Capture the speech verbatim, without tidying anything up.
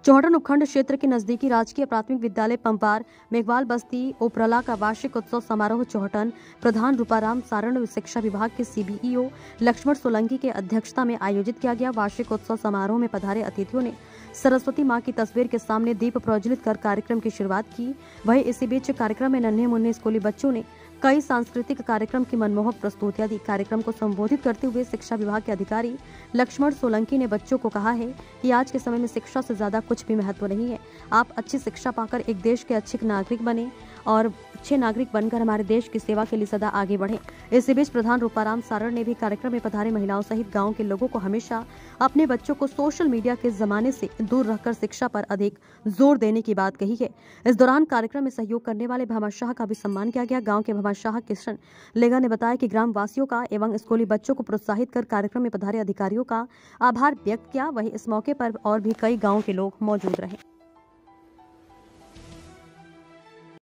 चौहटन उपखंड क्षेत्र के नजदीकी राजकीय प्राथमिक विद्यालय पंपार मेघवाल बस्ती उपरला का वार्षिक उत्सव समारोह चौहटन प्रधान रूपाराम सारण शिक्षा विभाग के सीबीईओ लक्ष्मण सोलंकी के अध्यक्षता में आयोजित किया गया। वार्षिक उत्सव समारोह में पधारे अतिथियों ने सरस्वती मां की तस्वीर के सामने दीप प्रज्वलित कर कार्यक्रम की शुरुआत की। वहीं इसी बीच कार्यक्रम में नन्हे मुन्ने स्कूली बच्चों ने कई सांस्कृतिक कार्यक्रम की मनमोहक प्रस्तुतियां दी। कार्यक्रम को संबोधित करते हुए शिक्षा विभाग के अधिकारी लक्ष्मण सोलंकी ने बच्चों को कहा है कि आज के समय में शिक्षा से ज्यादा कुछ भी महत्व नहीं है। आप अच्छी शिक्षा पाकर एक देश के अच्छे नागरिक बने और अच्छे नागरिक बनकर हमारे देश की सेवा के लिए सदा आगे बढ़े। इसी बीच प्रधान रूपाराम सारण ने भी कार्यक्रम में पधारे महिलाओं सहित गाँव के लोगों को हमेशा अपने बच्चों को सोशल मीडिया के जमाने से दूर रखकर शिक्षा पर अधिक जोर देने की बात कही है। इस दौरान कार्यक्रम में सहयोग करने वाले भामाशाह का भी सम्मान किया गया। गाँव के भामाशाह किशन लेगा ने बताया कि ग्राम वासियों का एवं स्कूली बच्चों को प्रोत्साहित कर कार्यक्रम में पधारे अधिकारियों का आभार व्यक्त किया। वहीं इस मौके पर और भी कई गाँव के लोग मौजूद रहे।